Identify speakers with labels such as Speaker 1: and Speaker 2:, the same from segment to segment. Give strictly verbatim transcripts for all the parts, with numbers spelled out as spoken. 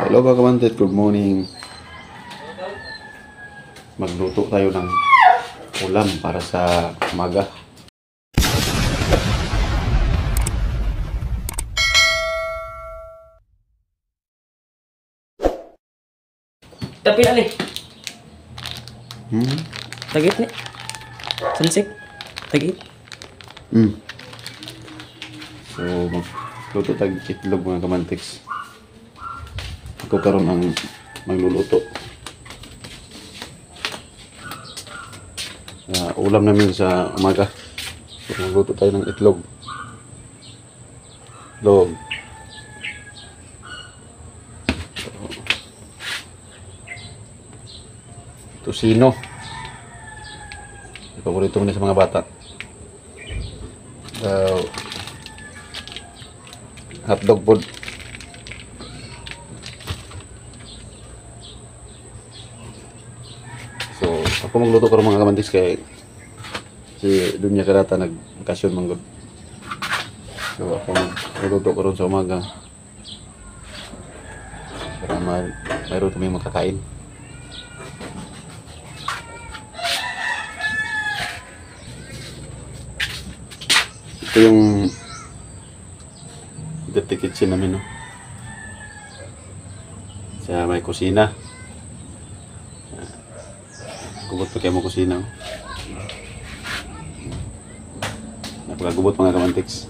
Speaker 1: Hello mga kamantit, good morning. Magluto tayo ng ulam para sa umaga.
Speaker 2: Tapi ani.
Speaker 1: Hmm?
Speaker 2: Tagit ni. Sansik. Tagit.
Speaker 1: Hmm. So, magluto tayo itlog mga kamantiks. Ako karon ang magluluto. Uh, ulam namin sa umaga. So, magluto tayo ng itlog. Itlog. Tosino. Paborito mo na sa mga bata. Uh, hotdog food. So, ako magluto ko ng mga kamantis kay si Dunya Karata nag-vakasyon manggod. So, ako magluto ko ron sa umaga para may mayroon kami makakain. Ito yung dirty kitchen namin, no? Sa may kusina. Gubot pa kayo mo kusina, no? Napakagubot mga kamantiks.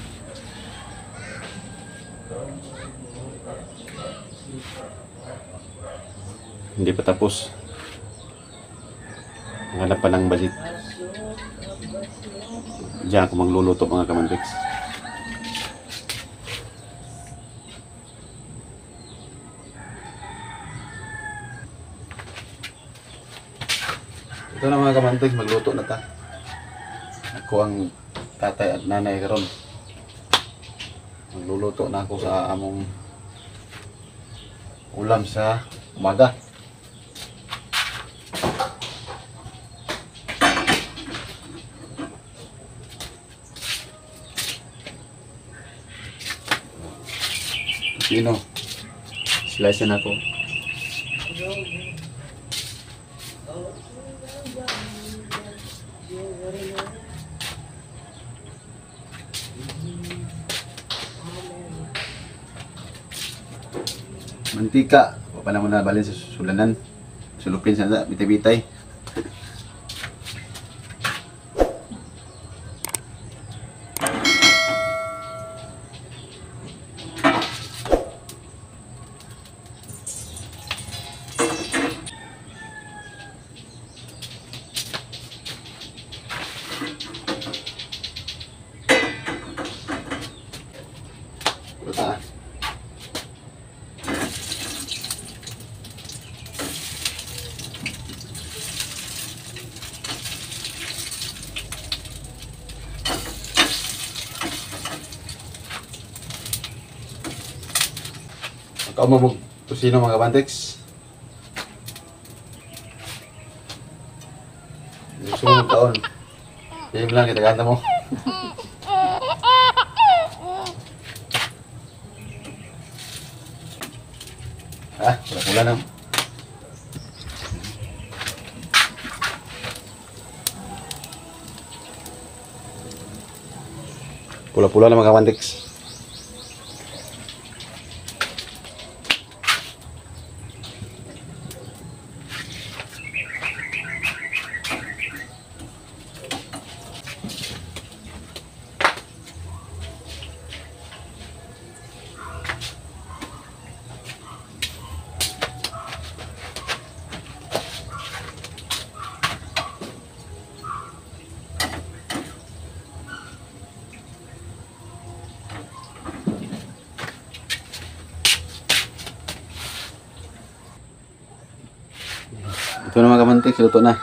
Speaker 1: Hindi pa tapos. Hanap pa ng balit. Diyan ako magluluto mga kamantiks. Ito na mga kamantiks, magluto na ta. Ako ang tatay at nanay karon. Magluluto na ako sa among ulam sa umaga. Sino? Slice na ako. Mantika. O pa naman na balin sa sulanan. Sulupin sa bitay-bitay. Lutaan. Ikaw mabog kusino mga kamantiks. Sumunod taon. Pihim lang kita ganda mo. Ah, pula-pula na. Pula-pula na mga kamantiks. Ito na mga kamantiks, luto na.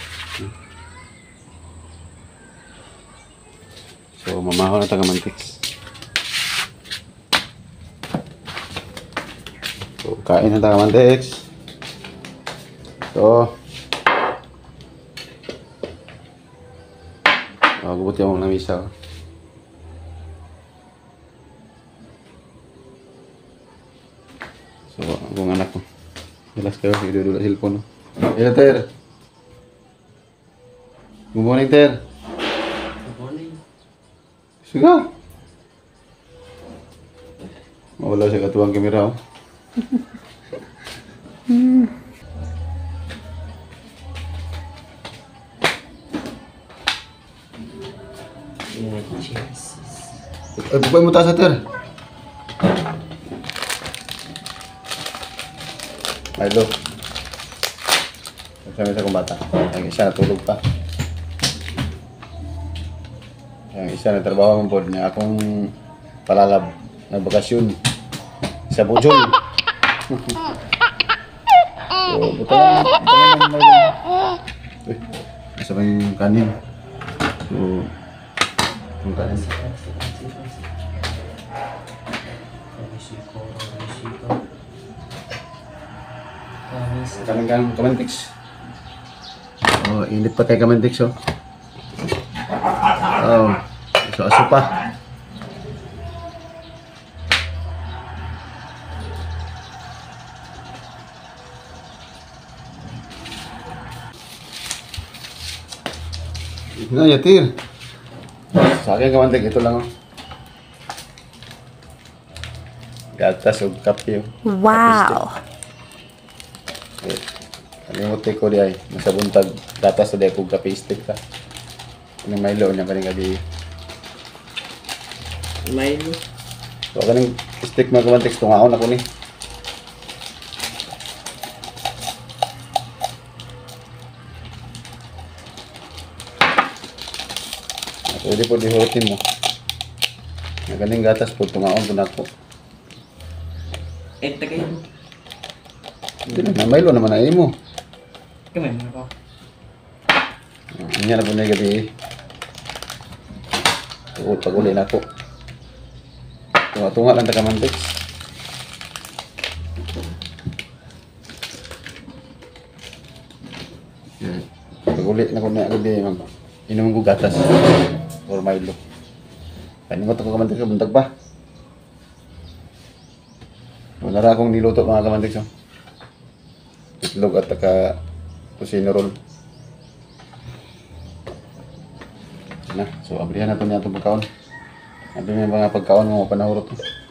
Speaker 1: So, mamahaw na ito kamantiks. So, kain na ito kamantiks. So, oh, gubot yung mga namisa. So, akong anak ko. Jelas kayo, idudula cellphone. Iya, Ter. Good morning, Ter.
Speaker 2: Good morning.
Speaker 1: Suga. Mawala siya katuwang kamera, oh.
Speaker 2: Cheers.
Speaker 1: Ay, bukay mo taas, Ter. Ay, lo. Sabi sa kong bata. Ang isa natulog pa. Ang isa na trabaho ng board niya. Akong palalab na bakasyon sa Bujol. So, buta lang. Buta lang may lang. Uy, isa pa yung kanin. So, yung kanin. Kanin kanin kamantix. Oh, init pa kay kamantix, oh. Oh, so aso pa. Na, yatir. Sa akin kamantik, ito lang, oh. Gatas o kape, oh.
Speaker 3: Wow.
Speaker 1: Eh, kalimut ko di ay. Nasa buntag, gatas o di ako kape stick ka. Anong Milo niya kaning gabi.
Speaker 2: Milo.
Speaker 1: So, kaning stick mga kamantik, tungaon ako ni. Pwede po dihutin mo. Nagaling gatas po, tungaon po na ako.
Speaker 2: Eh, tagay mo.
Speaker 1: Hindi na, namaylo naman na mo.
Speaker 2: Kamay mo na ko.
Speaker 1: Hindi na po na yung gabi. Tuot, pag-uli na ako. Tunga-tunga lang takamantik. Pag-uli na ko na gabi, inom ko gatas. Or Milo. Kaningot ako kamantik sa buntag pa. Wala ra akong niluto mga kamantik sa itlog at taka kusino roll. Na, so abrihan na ito niya itong pagkaon. Abi may mga pagkaon mo panahurot.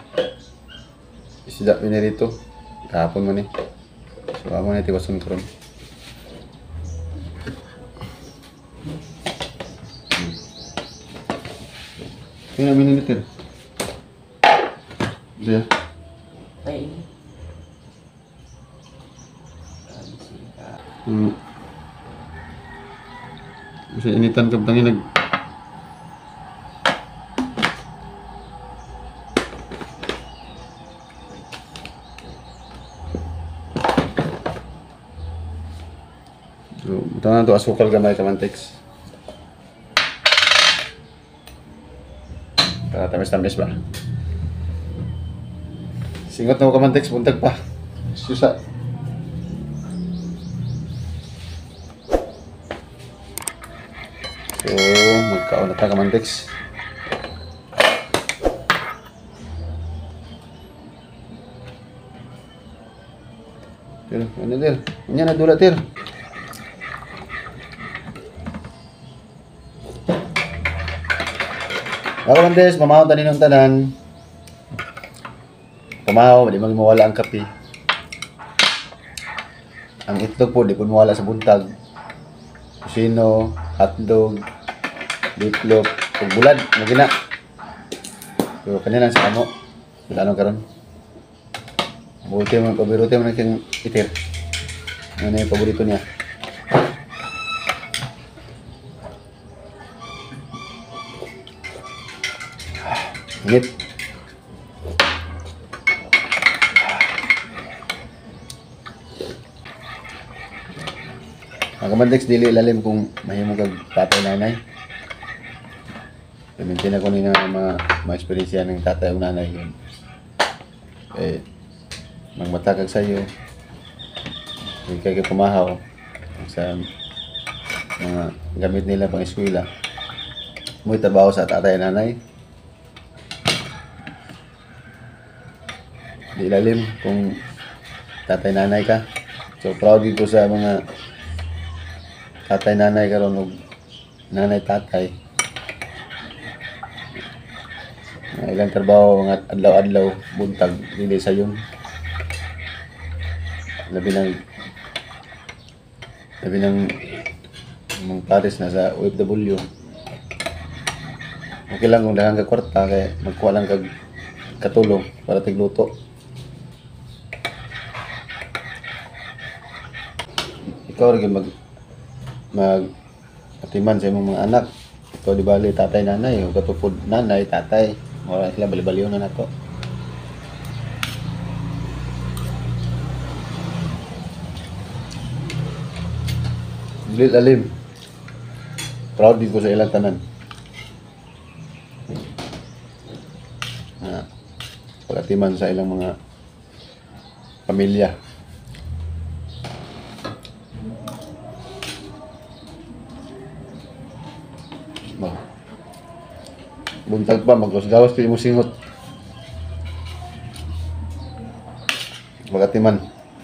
Speaker 1: Isda pinirito. Kahapon mo ni. So amo na tiwason karon. Kaya namin ninitin. Diya.
Speaker 2: Ay.
Speaker 1: Hmm. Kasi initan ka butangin nag... So, butang na ito asukal gamay kamantex. Para tamis-tamis ba? Singot na ko kamantex, buntag pa. Susa. So, magkaon na ta kamantex. Tir, ano tir? Ano na dula tir? Mga kamantex, mamahaw tanin ng tanan. Pamahaw, di magmawala ang kape. Ang itlog po, di po mawala sa buntag. Kusino, hotdog, beefloaf, ug bulad, magina. So, kanina lang sa kamo. Wala nang karon. Buti mo, paborito mo na kang itir. Ano yung paborito niya? Init. Ang kamantex dili ilalim kung mahimo kag tatay nanay. Maintain ako ni na mga ma-experience ng tatay o nanay yun. Eh, magmatakag sa'yo. Hindi kayo pumahaw sa mga gamit nila pang eskwela. Muy trabaho sa tatay nanay. Di ilalim kung tatay nanay ka. So proud ko sa mga tatay nanay karon ug nanay tatay. Mga ilang trabaho nga adlaw-adlaw buntag dili sayon. Labi ng labi ng mga pares na sa O F W. Okay lang kung daghang ka kwarta kay magkuha lang kag katulong para tigluto. Ikaw rin mag mag atiman sa imong mga anak. Ikaw di bali tatay nanay o katupod nanay tatay. Wala sila bali-baliw na nato. Dilit alim. Proud din ko sa ilang tanan. Ah, pagatiman sa ilang mga pamilya. Bah. Buntag pa, maggawas-gawas ko mo singot. Pagatiman.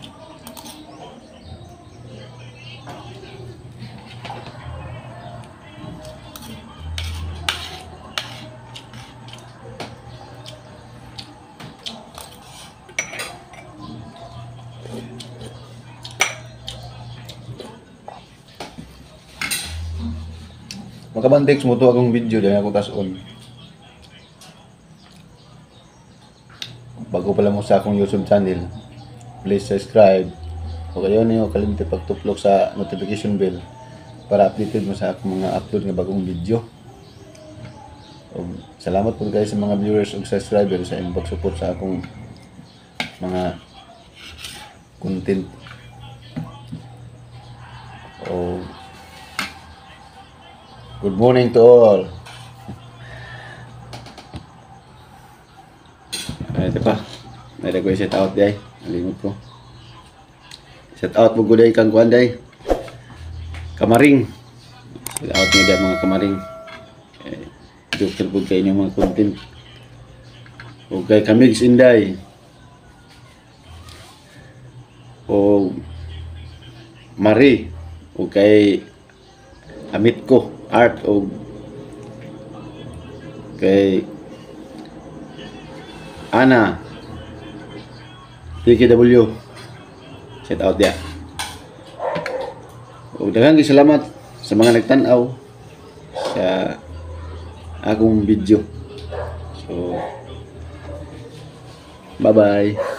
Speaker 1: Makabantex mo to akong video dahil ako tas-on. Bago pala mo sa akong YouTube channel, please subscribe. O kayo niyo kalimutan pagtuplok sa notification bell para updated mo sa akong mga upload nga bagong video. O, salamat po guys sa mga viewers ug subscribers sa inyong pag-support sa akong mga content. O, good morning to all. Ay, ito pa. May ko set out day. Nalimot ko. Set out mo guday kang kuan day. Kamaring. Set out niyo day mga kamaring. Eh, joker po kayo ng mga content. O kay Kamix Inday. O Marie. O kay Amit ko. Art o kay Ana T K W set out dia. O daghang salamat sa mga nagtan-aw sa akong video. So bye bye.